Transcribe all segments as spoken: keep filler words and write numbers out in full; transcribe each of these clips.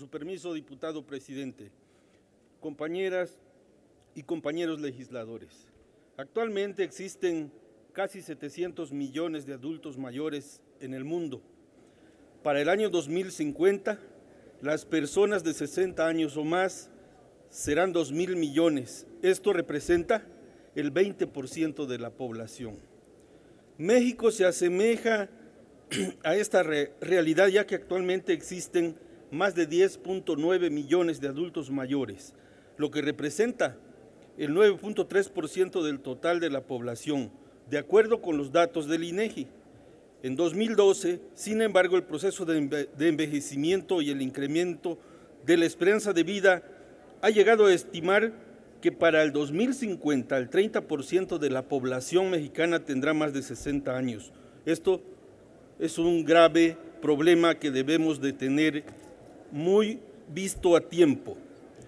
su permiso, diputado presidente, compañeras y compañeros legisladores. Actualmente existen casi setecientos millones de adultos mayores en el mundo. Para el año dos mil cincuenta, las personas de sesenta años o más serán dos mil millones. Esto representa el veinte por ciento de la población. México se asemeja a esta re realidad, ya que actualmente existen más de diez punto nueve millones de adultos mayores, lo que representa el nueve punto tres por ciento del total de la población, de acuerdo con los datos del INEGI. En dos mil doce, sin embargo, el proceso de, enve de envejecimiento y el incremento de la esperanza de vida ha llegado a estimar que para el dos mil cincuenta el treinta por ciento de la población mexicana tendrá más de sesenta años. Esto es un grave problema que debemos de tener muy visto a tiempo.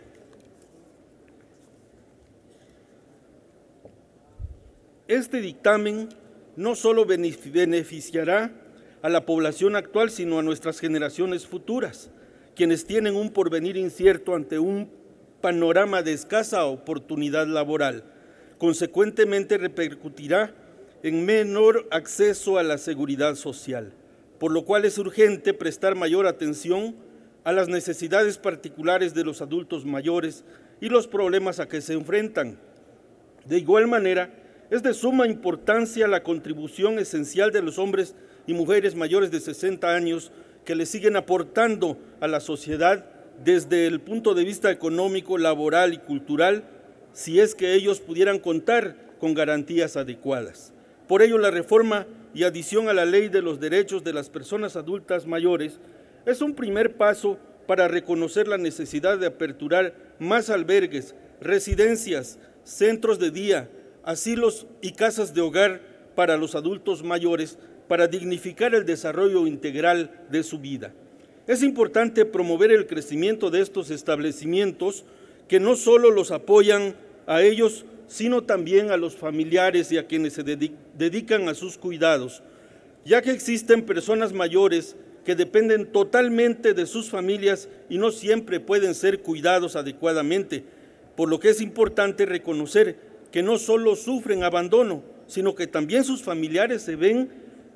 Este dictamen no solo beneficiará a la población actual, sino a nuestras generaciones futuras, quienes tienen un porvenir incierto ante un panorama de escasa oportunidad laboral. Consecuentemente, repercutirá en menor acceso a la seguridad social, por lo cual es urgente prestar mayor atención a las necesidades particulares de los adultos mayores y los problemas a que se enfrentan. De igual manera, es de suma importancia la contribución esencial de los hombres y mujeres mayores de sesenta años que le siguen aportando a la sociedad desde el punto de vista económico, laboral y cultural, si es que ellos pudieran contar con garantías adecuadas. Por ello, la reforma y adición a la Ley de los Derechos de las Personas Adultas Mayores es un primer paso para reconocer la necesidad de aperturar más albergues, residencias, centros de día, asilos y casas de hogar para los adultos mayores para dignificar el desarrollo integral de su vida. Es importante promover el crecimiento de estos establecimientos que no solo los apoyan a ellos, sino también a los familiares y a quienes se dedican a sus cuidados, ya que existen personas mayores que dependen totalmente de sus familias y no siempre pueden ser cuidados adecuadamente, por lo que es importante reconocer que no solo sufren abandono, sino que también sus familiares se ven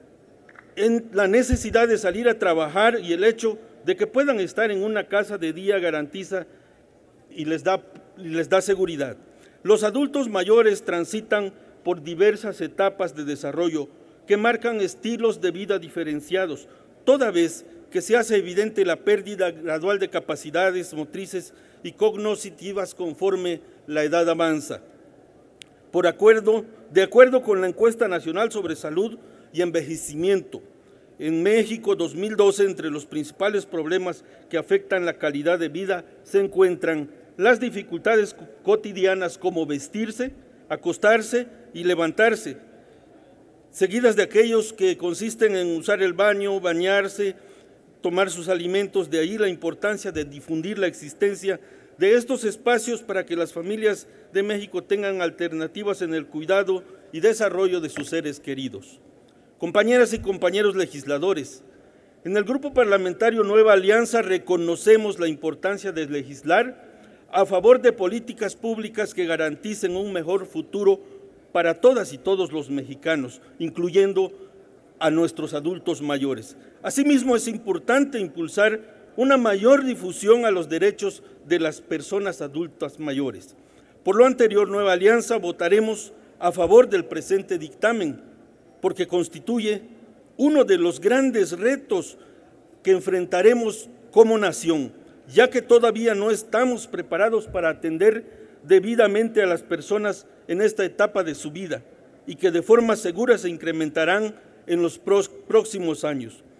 en la necesidad de salir a trabajar, y el hecho de que puedan estar en una casa de día garantiza y les da, les da seguridad. Los adultos mayores transitan por diversas etapas de desarrollo que marcan estilos de vida diferenciados, toda vez que se hace evidente la pérdida gradual de capacidades motrices y cognitivas conforme la edad avanza. Por acuerdo, de acuerdo con la Encuesta Nacional sobre Salud y Envejecimiento, en México dos mil doce, entre los principales problemas que afectan la calidad de vida se encuentran las dificultades cotidianas como vestirse, acostarse y levantarse, seguidas de aquellos que consisten en usar el baño, bañarse, tomar sus alimentos. De ahí la importancia de difundir la existencia de estos espacios para que las familias de México tengan alternativas en el cuidado y desarrollo de sus seres queridos. Compañeras y compañeros legisladores, en el Grupo Parlamentario Nueva Alianza reconocemos la importancia de legislar a favor de políticas públicas que garanticen un mejor futuro para todas y todos los mexicanos, incluyendo a nuestros adultos mayores. Asimismo, es importante impulsar una mayor difusión a los derechos de las personas adultas mayores. Por lo anterior, Nueva Alianza votaremos a favor del presente dictamen, porque constituye uno de los grandes retos que enfrentaremos como nación, ya que todavía no estamos preparados para atender debidamente a las personas en esta etapa de su vida y que de forma segura se incrementarán en los próximos años.